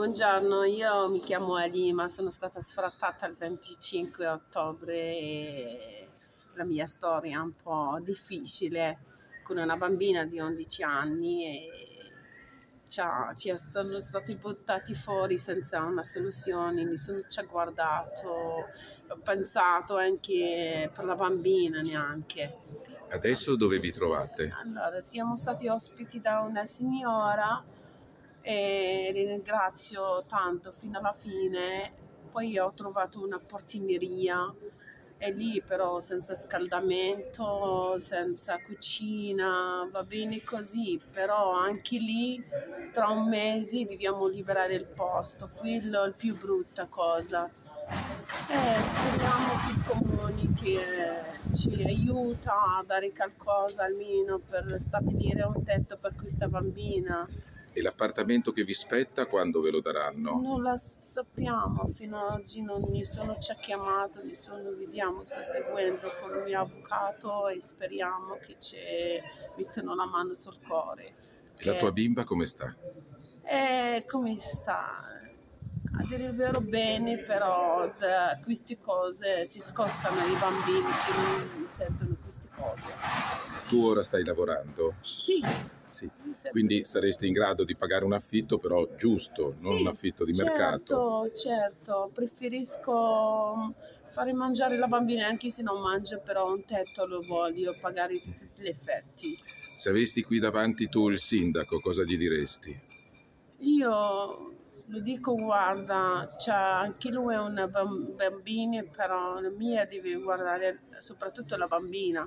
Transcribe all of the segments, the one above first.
Buongiorno, io mi chiamo Alima, sono stata sfrattata il 25 ottobre e la mia storia è un po' difficile con una bambina di 11 anni e sono stati buttati fuori senza una soluzione, ci ha guardato, ho pensato anche per la bambina neanche. Adesso dove vi trovate? Allora, siamo stati ospiti da una signora e ringrazio tanto fino alla fine. Poi ho trovato una portineria e lì però senza scaldamento, senza cucina, va bene così, però anche lì tra un mese dobbiamo liberare il posto, quello è la più brutta cosa. Speriamo che il comune che ci aiuta a dare qualcosa almeno per stabilire un tetto per questa bambina. E l'appartamento che vi spetta quando ve lo daranno? Non la sappiamo, fino ad oggi non nessuno ci ha chiamato, vediamo, sto seguendo con il mio avvocato e speriamo che ci mettano la mano sul cuore. E la tua bimba come sta? Come sta? A dire il vero bene, però da queste cose si scostano i bambini che non sentono queste cose. Tu ora stai lavorando? Sì. Sì. Quindi saresti in grado di pagare un affitto però giusto, non un affitto di mercato? Certo, preferisco fare mangiare la bambina anche se non mangia, però un tetto lo voglio pagare di tutti gli effetti. Se avesti qui davanti tu il sindaco, cosa gli diresti? Io lo dico, guarda, anche lui è una bambina, però la mia deve guardare soprattutto la bambina.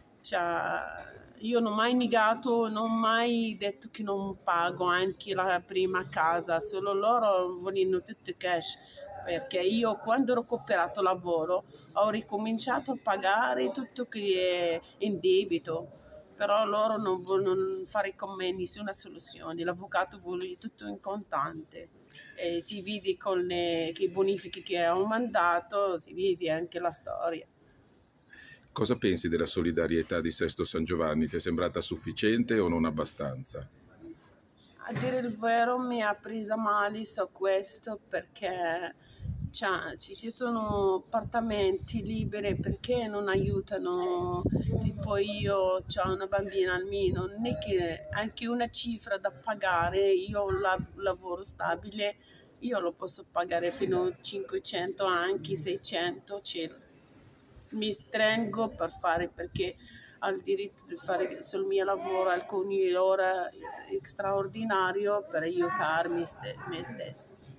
Io non ho mai negato, non ho mai detto che non pago anche la prima casa, solo loro vogliono tutto cash, perché io quando ho recuperato lavoro ho ricominciato a pagare tutto che è in debito. Però loro non vogliono fare con me nessuna soluzione, l'avvocato vuole tutto in contante e si vede con i bonifici che ho mandato, si vede anche la storia. Cosa pensi della solidarietà di Sesto San Giovanni? Ti è sembrata sufficiente o non abbastanza? A dire il vero mi ha presa male su questo perché ci sono appartamenti liberi, perché non aiutano? Tipo io ho una bambina almeno, non è che anche una cifra da pagare, io ho un lavoro stabile, io lo posso pagare fino a 500, anche 600, mi stringo per fare, perché ho il diritto di fare sul mio lavoro alcune ore straordinario per aiutarmi me stessa.